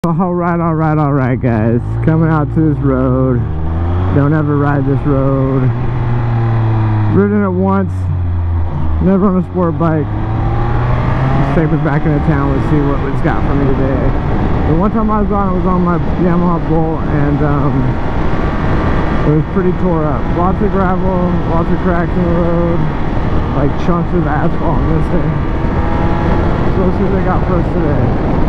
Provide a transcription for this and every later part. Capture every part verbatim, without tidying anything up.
Alright, alright, alright guys, coming out to this road. Don't ever ride this road. Ridden it once, never on a sport bike. Let's take it back into town. Let's see what it's got for me today. The one time I was on it was on my Yamaha Bull, and um, it was pretty tore up. Lots of gravel, lots of cracks in the road, like chunks of asphalt missing. So let's see what they got for us today.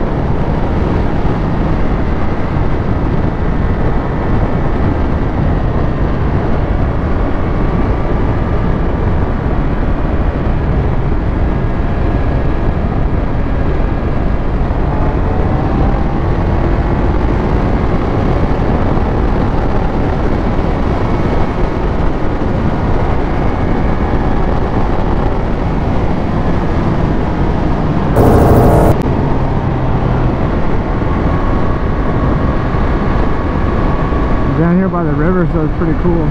Down here by the river, so it's pretty cool.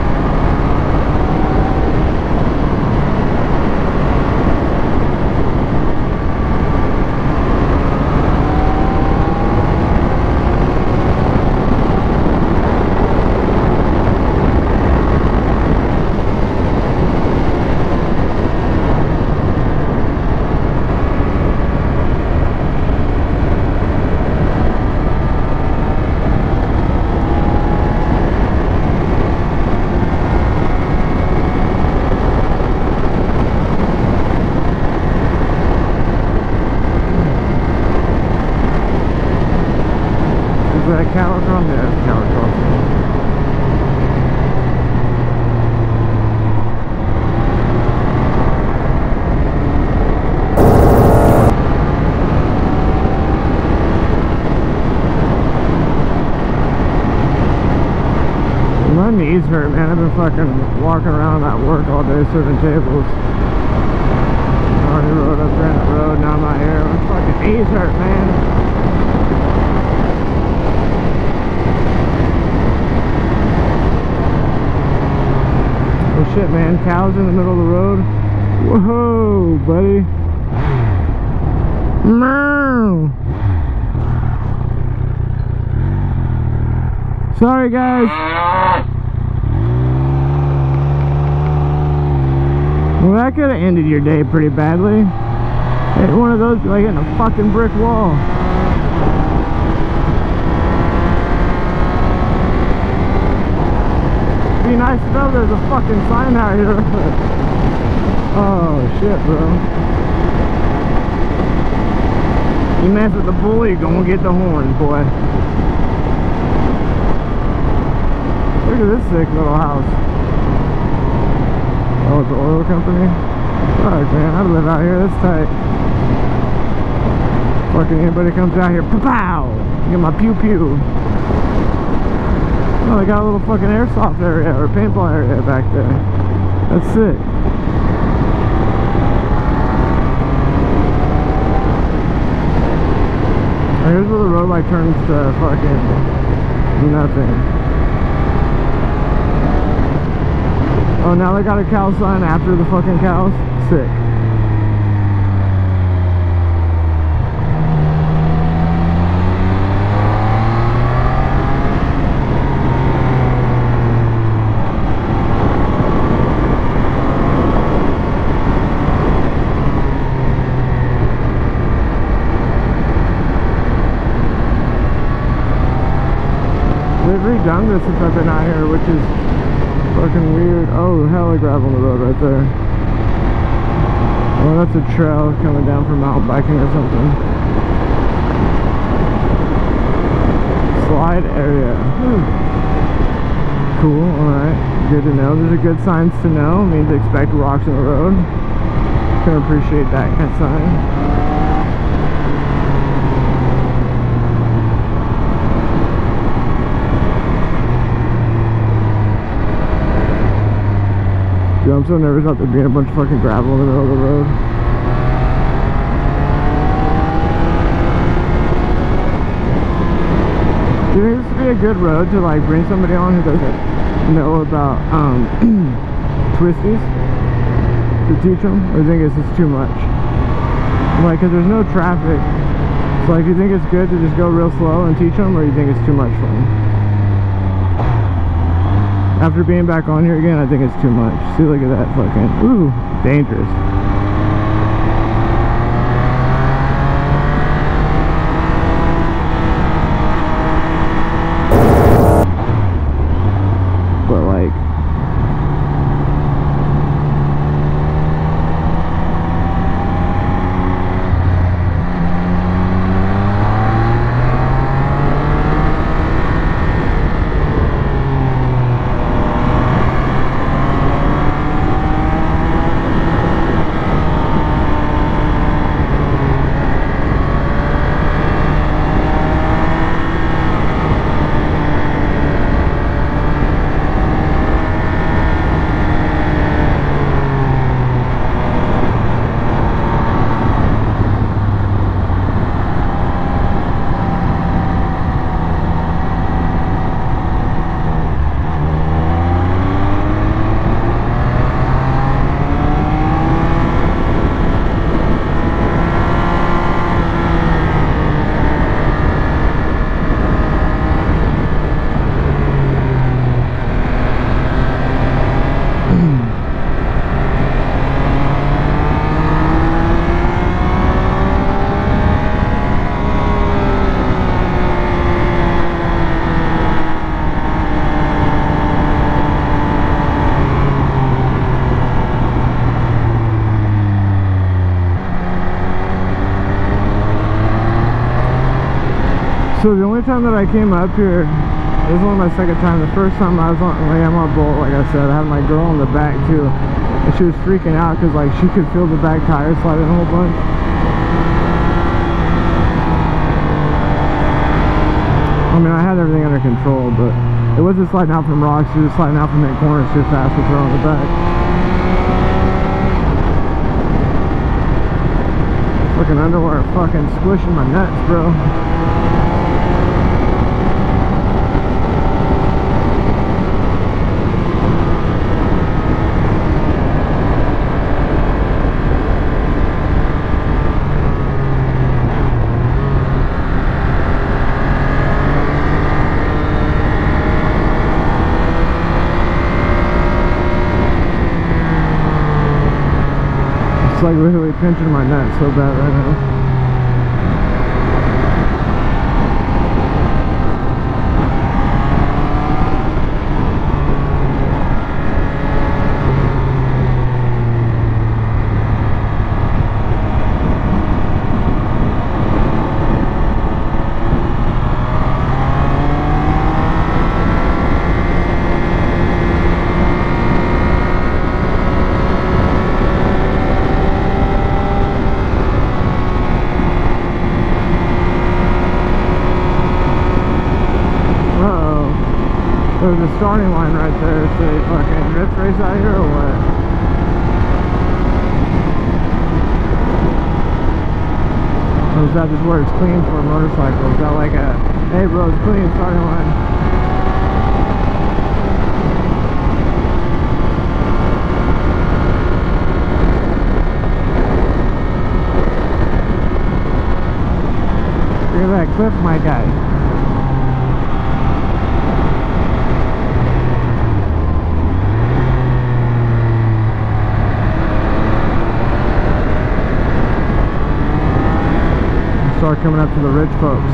That cattle drum there, cattle crossing. My knees hurt, man. I've been fucking walking around at work all day serving tables. I already rode up Granite Road, now I'm out here. My fucking knees hurt, man. Shit, man, cows in the middle of the road. Whoa, buddy. Meow. Sorry, guys. Well, that could have ended your day pretty badly. Hit one of those, be like hitting a fucking brick wall. Be nice to know there's a fucking sign out here. Oh shit, bro. You mess with the bull, you're gonna get the horn, boy. Look at this sick little house. Oh, it's an oil company? Fuck, man, I'd live out here, that's tight. Fucking anybody comes out here, pow! Get my pew pew. Oh, they got a little fucking airsoft area or paintball area back there. That's sick. Here's where the road light turns to fucking nothing. Oh, now they got a cow sign after the fucking cows. Sick. They've redone this since I've been out here, which is fucking weird. Oh, hella gravel on the road right there. Oh, that's a trail coming down from mountain biking or something. Slide area. Hmm. Cool, alright. Good to know. Those are good signs to know. It means expect rocks on the road. Can appreciate that kind of sign. Dude, I'm so nervous about there being a bunch of fucking gravel in the middle of the road. Do you think this would be a good road to like bring somebody on who doesn't know about um, twisties to teach them? Or do you think it's just too much? Like, cause there's no traffic So like, you think it's good to just go real slow and teach them, or you think it's too much for them? After being back on here again, I think it's too much. See, look at that fucking, ooh, dangerous. But like, so the only time that I came up here, it was only my second time. The first time I was on like, I'm on Bolt, like I said, I had my girl in the back too, and she was freaking out because like she could feel the back tire sliding a whole bunch. I mean, I had everything under control, but it wasn't sliding out from rocks, it was sliding out from that corner too fast with her on the back. Fucking underwear fucking squishing my nuts, bro. It's like literally pinching my nuts so bad right now. There's a starting line right there. So they fucking drift race out here or what? Or is that just where it's clean for a motorcycle? Is that like a, hey bro, it's clean, starting line? Look at that cliff, my guy. Start coming up to the rich folks.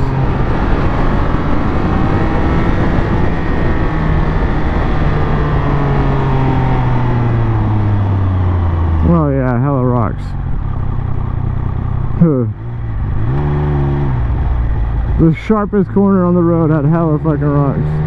Well, yeah, hella rocks. The sharpest corner on the road had hella fucking rocks.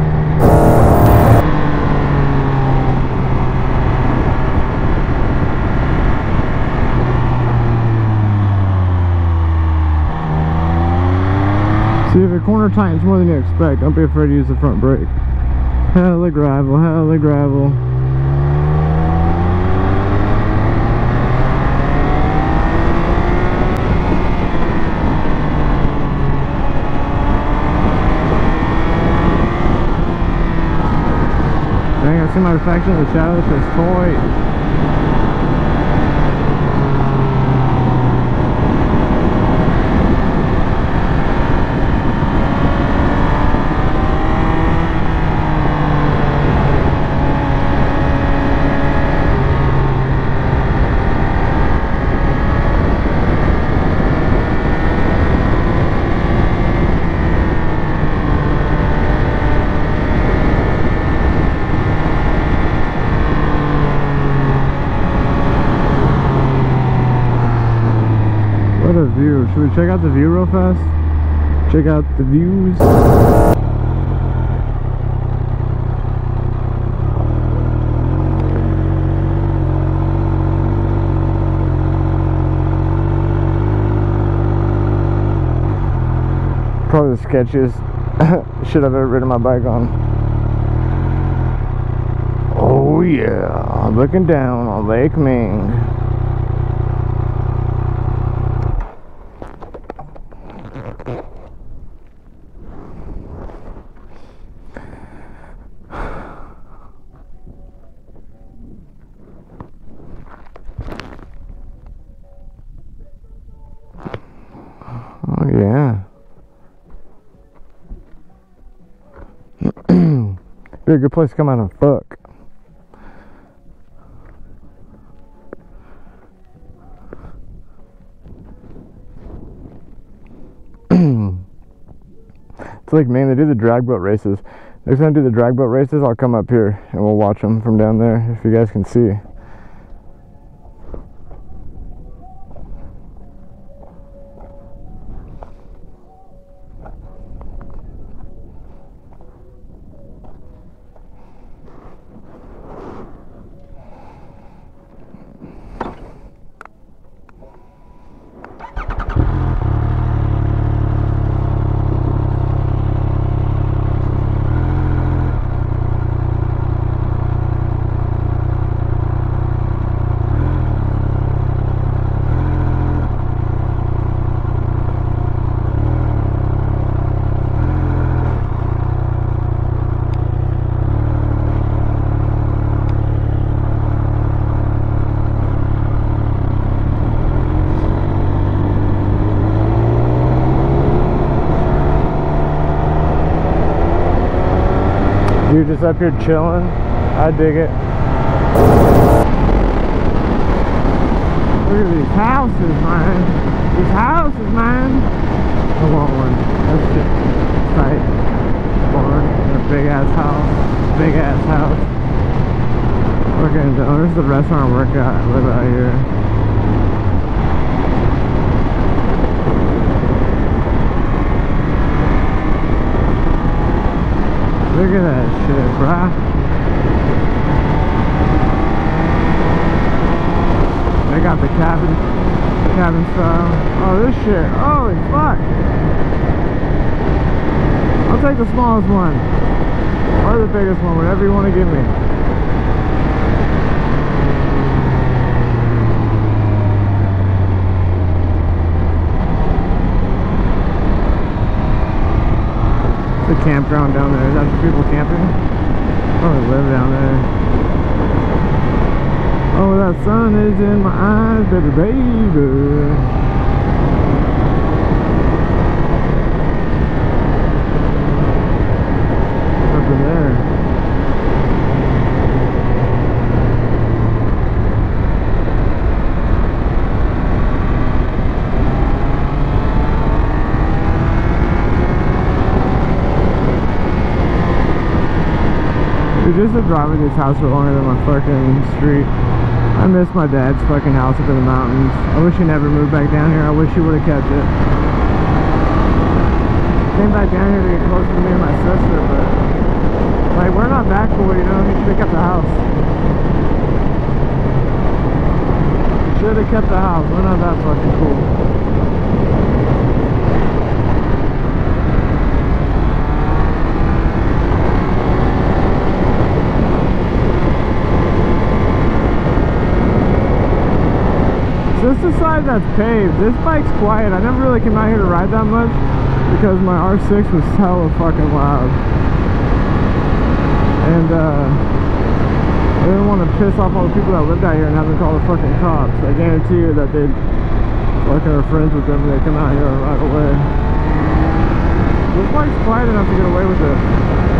See, if a corner tightens more than you expect, don't be afraid to use the front brake. Hella gravel, hella gravel. Dang, I see my reflection in the shadow. It says toy. Should we check out the view real fast? Check out the views. Probably the sketchiest shit I've ever ridden my bike on. Oh yeah, looking down on Lake Ming. Oh yeah. Be a good place to come out and fuck. It's like, man, they do the drag boat races. Next time I do the drag boat races, I'll come up here and we'll watch them from down there if you guys can see. Dude, just up here chilling. I dig it. Look at these houses, man. These houses, man. I want one. That's just tight. Barn. A big ass house. Big ass house. Okay, the owner's the restaurant I work at. I live out here. Look at that shit, bruh. They got the cabin, cabin style. Oh, this shit. Holy fuck. I'll take the smallest one. Or the biggest one, whatever you want to give me. The campground down there. Is that for people camping? Probably live down there. Oh, that sun is in my eyes, baby, baby. Up in there. Just to drive in this house for longer than my fucking street. I miss my dad's fucking house up in the mountains. I wish he never moved back down here. I wish he would have kept it. Came back down here to get closer to me and my sister, but like, we're not that cool, you know? He should have kept the house. Should have kept the house. We're not that fucking cool. This is the side that's paved. This bike's quiet. I never really came out here to ride that much because my R six was hella fucking loud. And uh, I didn't want to piss off all the people that lived out here and have them call the fucking cops. I guarantee you that they'd fucking are friends with them and they come out here and ride away. This bike's quiet enough to get away with it.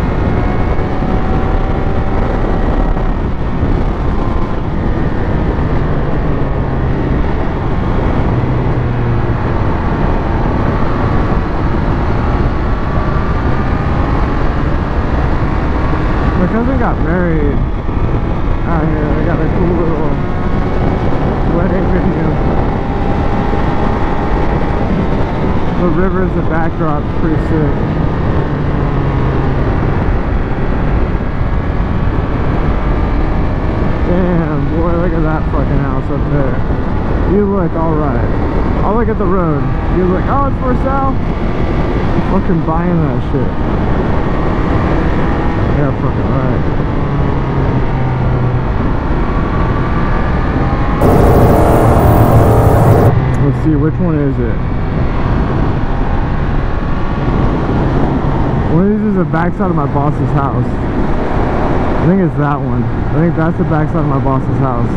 My cousin got married out here. They got a cool little wedding video. The river as a backdrop is pretty sick. Damn, boy, look at that fucking house up there. You look alright. I'll look at the road. You look, oh, it's for sale? I'm fucking buying that shit. Yeah, fucking right. Let's see, which one is it? One of these is the backside of my boss's house. I think it's that one. I think that's the backside of my boss's house.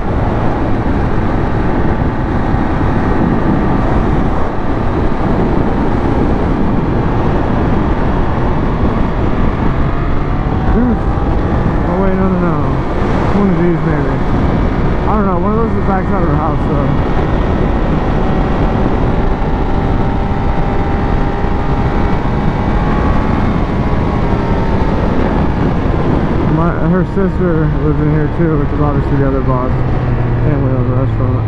Oh wait, no, no, no. One of these maybe. I don't know, one of those is the backside of her house, so. My, her sister lives in here too, which is obviously the other boss. Family of the restaurant.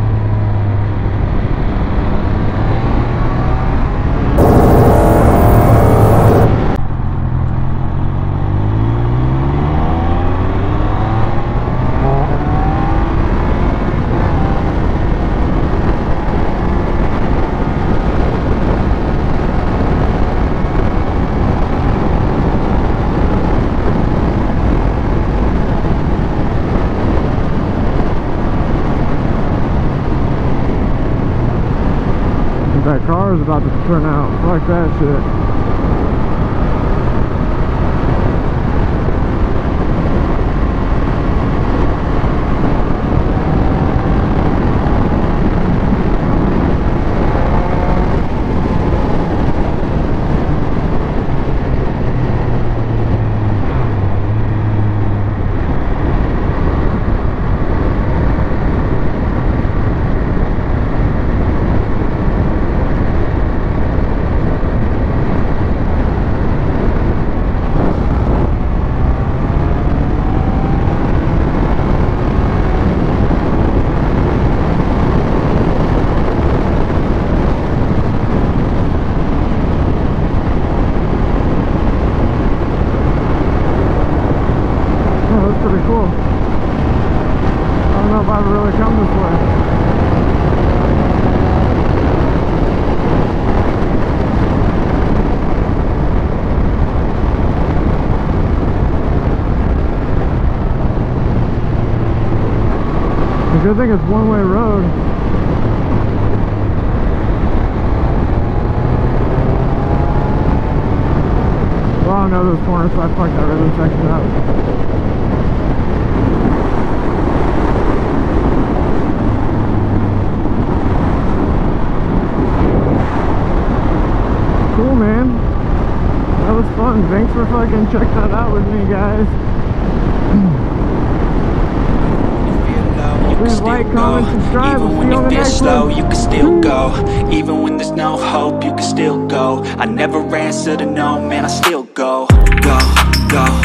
That car is about to turn out. Fuck that shit. Pretty cool. I don't know if I've really come this way. The good thing it's one-way road. Well, I don't know those corners, so I fucked that rhythm section up. Cool, man. That was fun. Thanks for fucking checking that out with me, guys. Please like, comment, subscribe. We'll see you on the next one. You can still go. Even when there's no hope, you can still go. I never answer to no, man, I still go. Go, go.